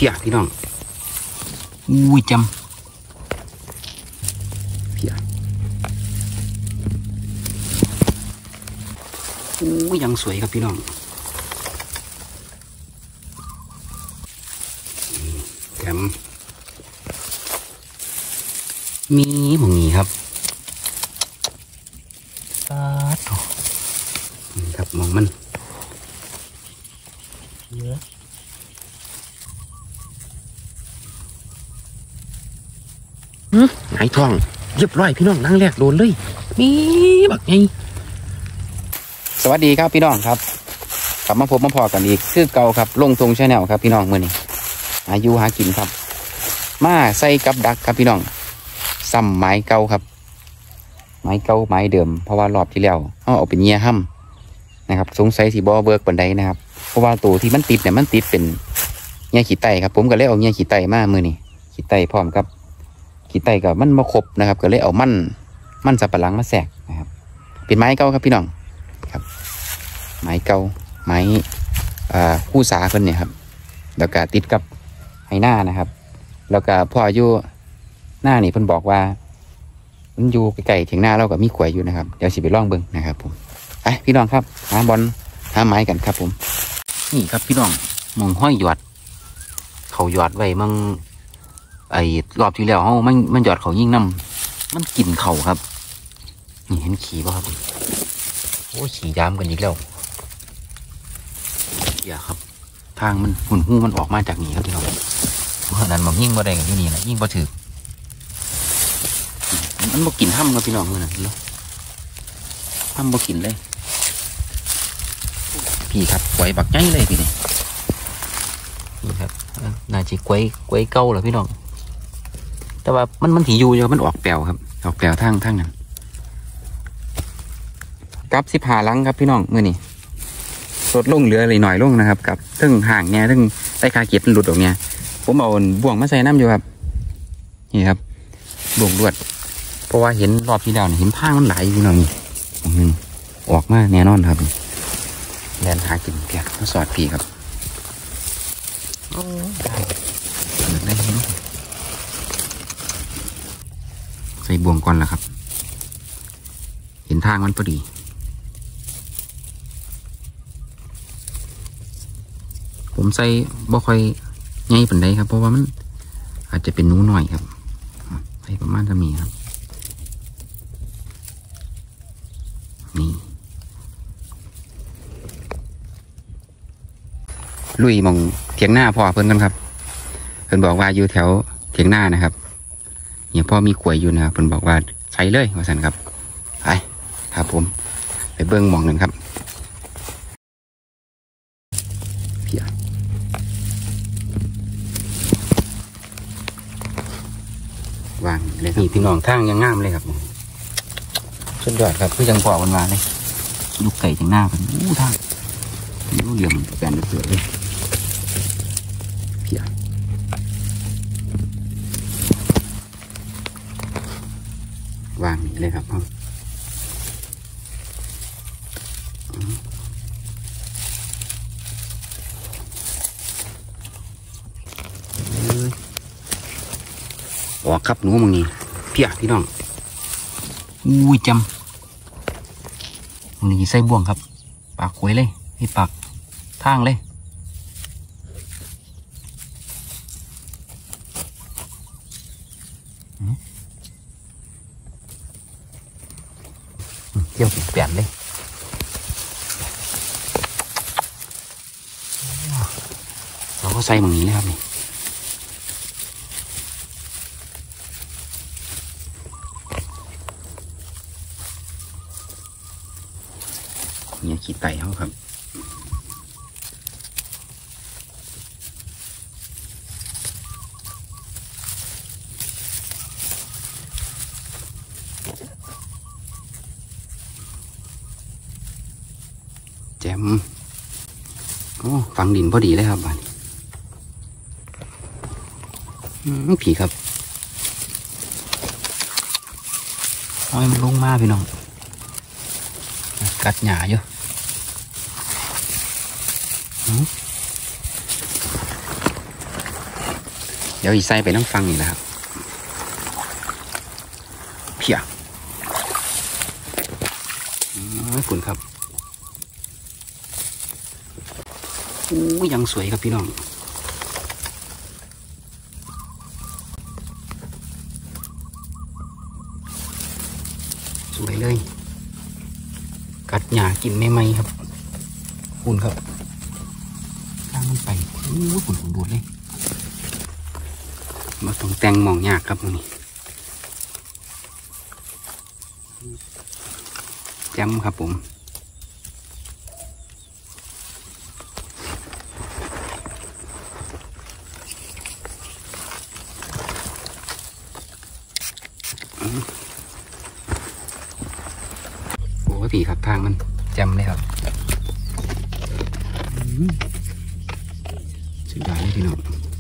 พียพี่น้องอุ้ยจำเพียอุ้ยยังสวยครับพี่น้องแถมมีหมองนี้ครับปาดโถนี่ครับมองมันเยอะหายทองเรียบร้อยพี่น้องนั่งแรกโดนเลยมีบักไงสวัสดีครับพี่น้องครับกลับมาพบมาพอกันอีกคือเก่าครับลงทงชาแนลครับพี่น้องมื่อนี้อายุหากินครับมาใส่กับดักครับพี่น้องซ้ำไม้เก่าครับไม้เก่าไม้เดิมเพราะว่ารอบที่แล้วเอาเป็นเงี้ยห้ำนะครับสงสัยสีบอเบิร์กบันไดนะครับเพราะว่าตัวที่มันติดเนี่ยมันติดเป็นเงี้ยขี้ไตครับผมก็เลยเอาเงี้ยขี้ไตมามื่อนี้ขี้ไตพร้อมครับขี้ไตกับมันมาครบนะครับก็เลยเอามันสับปะหลังมาแสกนะครับเป็นไม้เก่าครับพี่น้องครับไม้เก่าไม้คู่สาคนเนี่ยครับแล้วก็ติดกับไฮหน้านะครับแล้วก็พ่ออายุหน้านี่เพิ่นบอกว่ามันอยู่ไกลๆเถียงหน้าเราก็มีขวายอยู่นะครับเดี๋ยวสิไปล่องเบิ้งนะครับผมไปพี่น้องครับหาบอลหาไม้กันครับผมนี่ครับพี่น้องมองห้อยหยอดเขาหยอดไว้มั่งไอ้รอบที่แล้วมันหยอดเขายิ่งน้ำมันกินเข่าครับนี่เห็นขี่ป่ะครับโอ้ขี่ยามกันอีกแล้วอย่าครับทางมันหุ่นหู้มันออกมาจากนี่ครับพี่น้องเพราะนั้นมันยิ่งบ่ได้กันที่นี่แหละยิ่งบ่ถือมันบ่กินห้ำครับพี่น้องเลยนะแล้วห้ำบ่กินเลยพี่ครับไว้บักใจเลยพี่นี่ครับน่าจะไว้เก้าเหรอพี่น้องแต่ว่ามันถีอยู่อยู่มันออกแปลวครับออกแปลวทางนั้นกับ15 ลังครับพี่น้องเมื่อนี้ลดลงเหลือเลยหน่อยลงนะครับกับทึ่งห่างเนี่ยทึ่งใต้คาเก็บมันหลุดออกเนี่ยผมเอาบ่วงมาใส่น้ำอยู่ครับนี่ครับบ่วงลวดเพราะว่าเห็นรอบที่แล้วเห็นทางมันไหลอยู่หน่อยนึงออกมาแน่นอนครับแลนหากินเพียมาสอดพี่ครับได้เห็นใส่บ่วงก่อนแล้วครับเห็นทางมันพอดีผมใส่บ่ค่อยใหญ่ปานใดครับเพราะว่ามันอาจจะเป็นหนูหน่อยครับใส่ประมาณจะมีครับนี่ลุยมองเถียงหน้าพ่อเพิ่นกันครับเพิ่นบอกว่าอยู่แถวเถียงหน้านะครับเนี่ยพ่อมีขวายอยู่นะครับเพิ่นบอกว่าใช้เลยว่าสันครับไปครับผมไปเบิ้งมองหนึ่งครับวางเลยนี่พี่น้องทางยังงามเลยครับสุดยอดครับคือยังพอวันวานเลยลูกไก่ถึงหน้ากันทางลูกเหลี่ยมแปลนเสือเลยเพียวางนี่เลยครับออกครับหนูมึงนี่เพียพี่น้องอุ้ยจำมึงนี่ใส่บ่วงครับปากหวยเลยให้ปากทางเลยเที่ยวเปลี่ยนเลยเราก็ใส่มึงนี้เลยครับนี่เนี่ยขี้ไตเขาครับแจมโอ้ฝังดินพอดีเลยครับบ้านผีครับอ้อยมันลงมาพี่น้องกัดหญ้าอยู่เดี๋ยวอีไส้ไปน้ำฟังอีกนะครับเพียคุณครับยังสวยครับพี่น้องสวยเลยกัดหญ้ากินไม่ไหมครับคุณครับข้างมันไปคุณดูดเลยมาต้องแต่งมองยากครับนี่จำครับผมโอ้พี่ครับทางมันจำเลยครับสุดยอดเลยพี่น้อง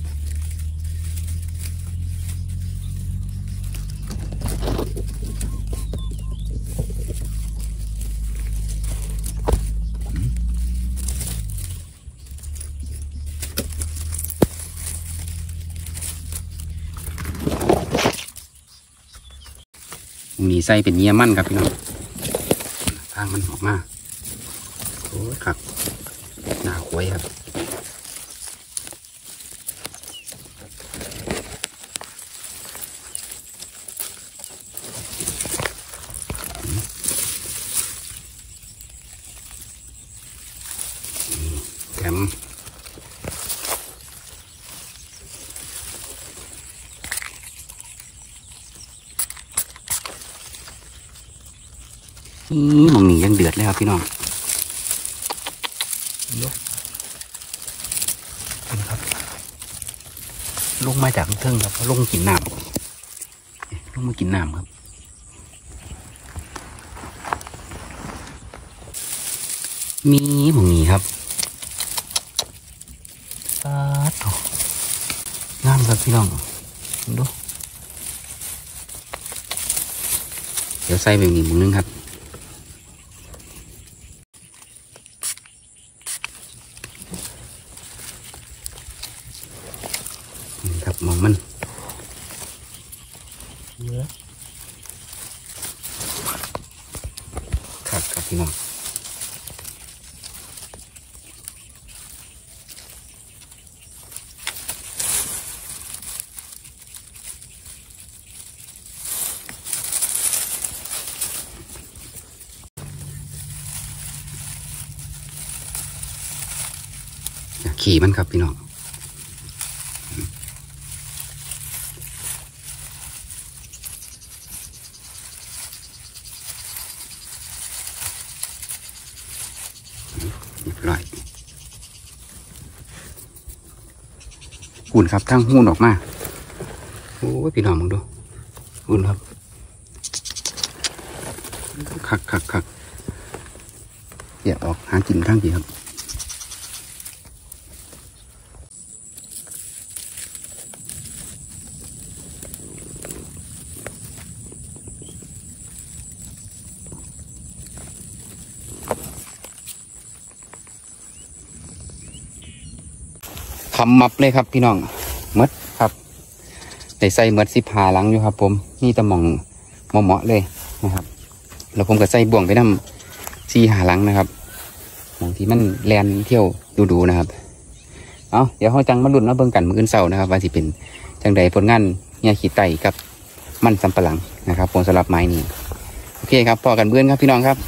มีไส้เป็นเยี่ยมั่นครับพี่น้องทางมันออกมาโอ้ครับหน้าหวยครับแถมมองหนียังเดือดเลยครับพี่น้องยกครับลงมาจากเทิงครับลงกินน้ำลงมากินน้ำครับมีมองหนีครับสาธุงามครับพี่น้องดูเดี๋ยวใส่แบบนี้มึงนึงครับครับมองมันเยอะครับพี่น้องขี่มันครับพี่น้องเรียบร้อยหุ่นครับทั้งหุ่นออกมาโอ้ยพี่น้องมึงดูหุ่นครับคักอย่าออกหากินข้างดีครับคำมับเลยครับพี่น้องมดครับได้ใส่มด15 หลังอยู่ครับผมนี่ตะมองเหมาะเลยนะครับแล้วผมก็ใส่บ่วงไปน้ำ4-5 หลังนะครับบางทีมันแลนเที่ยวดูนะครับเอาเดี๋ยวเขาจังมาลุ้นมาเบิ่งกันมื้ออื่นเช้านะครับว่าสิเป็นจังใดผลงานเนี่ยขี้ไตกับมันสำปะหลังนะครับผมสำหรับไม้นี้โอเคครับพอกันเบื้องครับพี่น้องครับ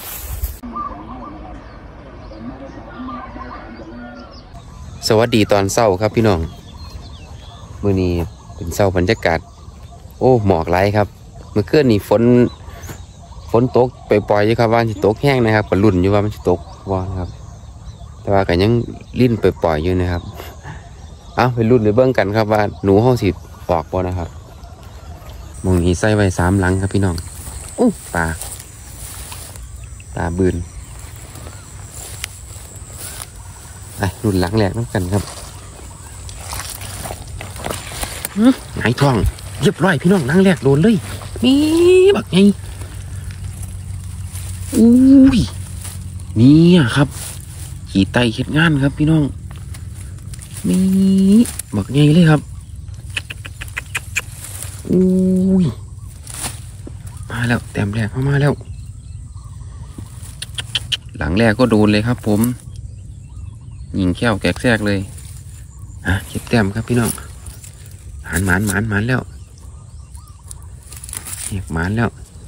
สวัสดีตอนเช้าครับพี่น้องมื้อนี้เป็นเช้าบรรยากาศโอ้หมอกไหลครับเมื่อคืนนี้ฝนตกปล่อยๆอยู่ครับว่าจะตกแห้งนะครับก็ลุ้นอยู่ว่ามันจะตกบ่นะครับแต่ว่าก็ยังลิ้นปล่อยๆอยู่นะครับเอาไปลุ้นไปเบิ่งกันครับว่าหนูห้องสิออกบ่นะครับมองนี้ใส่ไว้3 หลังครับพี่น้องอู้ปลาบืนรุ่นหลังแหลกน้ำกันครับหงายท้องเรียบร้อยพี่น้องหลังแหลกโดนเลยมีบักไงอุ้ยนี่ครับขี่ไตเข็ดงานครับพี่น้องมีบักไงเลยครับอุ้ยมาแล้วแต้มแรกเข้ามาแล้วหลังแรกก็โดนเลยครับผมยิงแก้วแกกแทรกเลยเก็บแต้มครับพี่น้องหมานแล้วเก็บหมานแล้ว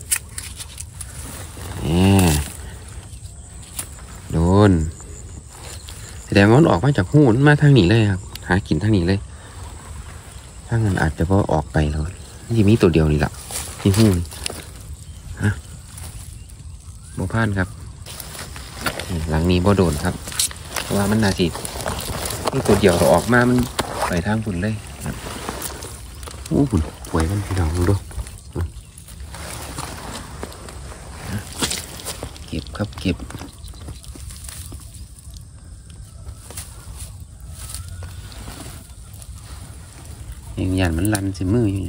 โดนแสดงว่ามันออกมาจากหูมันมาทางนี้เลยครับหากินทางนี้เลยทางนั้นอาจจะพอออกไปแล้วนี่มีตัวเดียวนี่แหละที่หูบ่พลาดครับหลังนี้บ่โดนครับเพราะว่ามันน่าจินี่ตัวเดียวเราออกมามันไปทางฝุ่นเลยโอ้ฝุ่นป่วยมันพี่น้องดูเก็บครับเก็บยังยันมันลันสิมืออยู่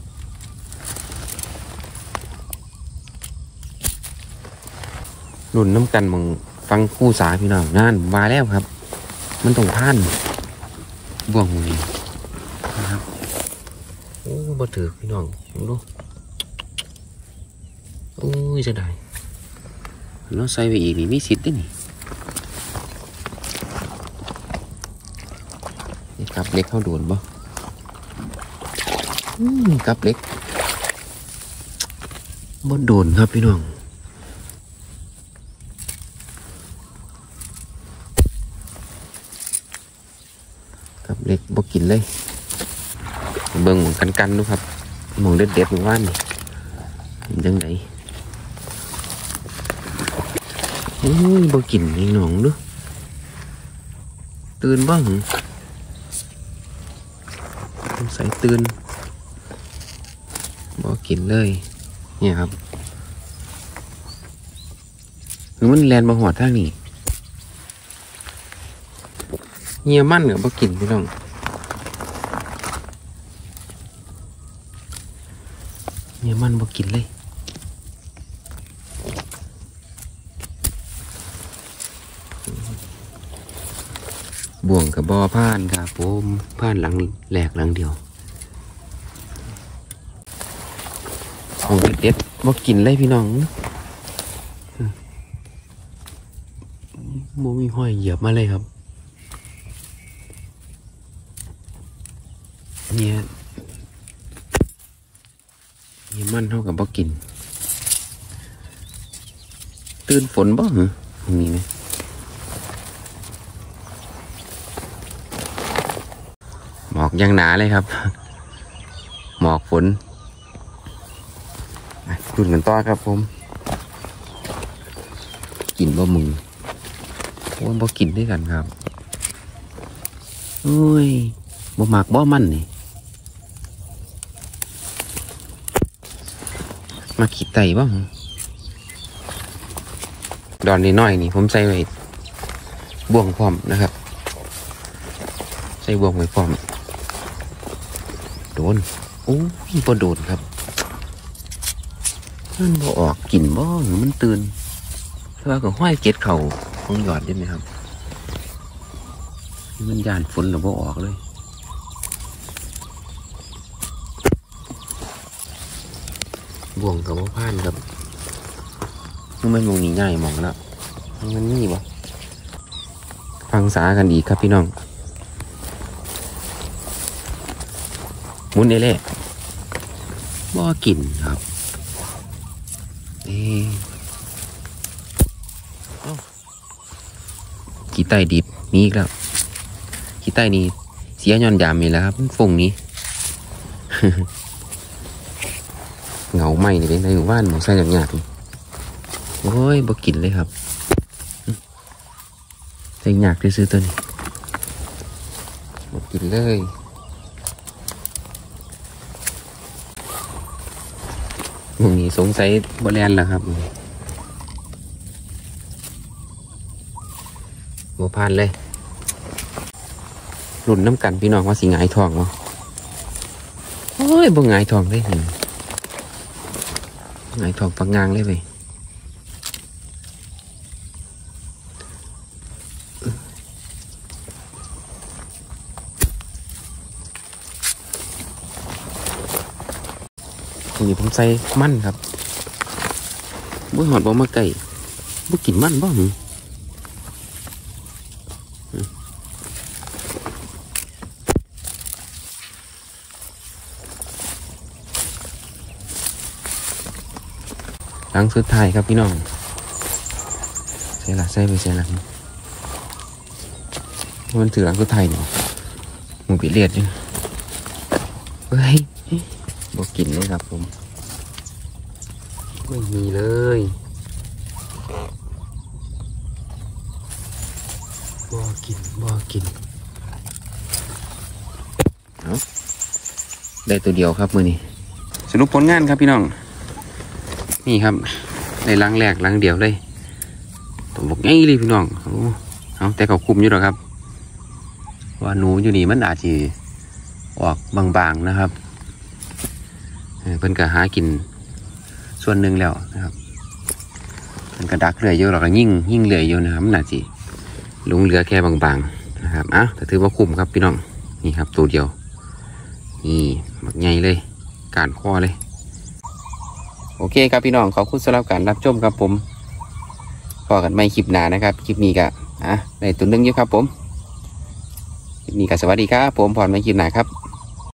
รุ่นน้ำกันมึงฟังคู่สาพี่น้องงานมาแล้วครับมันต้องผ่านบ่วงนี้นะครับโอ้บ่ถือพี่น้องดูโอ้ยจะได้เราใส่ไปอีกนี่มีสิทธิ์ด้วยนี่กับเล็กเข้าโดนบ่กับเล็กบ่โดนครับพี่น้องกับเล็กบ่กินเลยเบิ่งกันดูครับมองเด็ดๆว่านยังไงบ่กินนี่น้องดูตื่นบ้างใส่ตื่นบ่กินเลยเนี่ยครับคือมันแลนมาหัวทางนี้เงียมันกับบ่กินพี่น้องเงียมันบ่กินเลยบ่วงกับบ่อผ่านครับผมผ่านหลังแหลกหลังเดียวของเด็ดบ่กินเลยพี่น้องบ่มีห้อยเหยียบมาเลยครับเนี่ยมันเท่ากับบ่กินตื่นฝนบ่เหรอมีไหมหมอกยังหนาเลยครับหมอกฝนดูกันต่อครับผมกินบ่มึงโอ้บ่กินด้วยกันครับโอ้ยบ่หมากบ่มันนี่มาขีดไตบ้างดอนน้อยนี่ผมใส่ไว้บ่วงพร้อมนะครับใส่บ่วงไว้พร้อมโดนโอ้ยบ่โดนครับมันบ่ออกกินบ่หรือมันตื่นถ้าว่าก็ห้อยเก็ดเข่าของหยอดได้ไหมครับมันยานฝนหรือบ่ออกเลยบ่วงกับบ่ผ่านครับมันมองนี่ง่ายมองแล้วมันนี่บ่ฟังสากันดีครับพี่น้องมุนเล่บ่กินครับขี้ไตดิบมีอีกแล้วขี้ไตนี่เสียย้อนยามนี่แหละครับฟงนี้ เหงาไหมนี่เป็นในหมู่บ้านหมูใส่หยาบๆโอ้ยบ่กินเลยครับใส่หยาบซื้อตัวนี้บ่กินเลยหมูนี้สงสัยบ่แลนแล้วครับบ่ผ่านเลยหลุนน้ำกันพี่น้องว่าสิหงายทองเนาะโอ้ยบ่หงายทองเลยหงายทองปังงางเลยไปตรงนี้ผมใส่มันครับบ่หอดบ่มาไก่บ่กินมันบ่หนิหลังสุดท้ายครับพี่น้องใส่ละใส่ไปใส่ละมันถือหลังสุดท้ายเนาะหมูปีเลียดเนี่ยเฮ้ยบอกกินเลยครับผมไม่มีเลยบอกกินเอาได้ตัวเดียวครับมือนี้สรุปผลงานครับพี่น้องนี่ครับในล้างแรกล้างเดียวเลยตัวบอกง่ายเลยพี่น้องเอาแต่เขาคุมอยู่หรอครับว่าหนูอยู่นี่มันอาจจะออกบางๆนะครับเพิ่นก็หากินส่วนหนึ่งแล้วนะครับเพิ่นก็ดักเรื่อยอยู่หรอกยิ่งเรื่อยอยู่นะครับมันอาจจะหลงเหลือแค่บางๆนะครับแต่ถือว่าคุ้มครับพี่น้องนี่ครับตัวเดียวนี่บักใหญ่เลยการข้อเลยโอเคครับพี่น้องขอบคุณสำหรับการรับชมครับผมพอกันไม่คลิปหน้านะครับคลิปนี้ก็ในตัวนึงอยู่ครับผมคลิปนี้ก็สวัสดีครับผมพรไม่คลิปหน้าครับ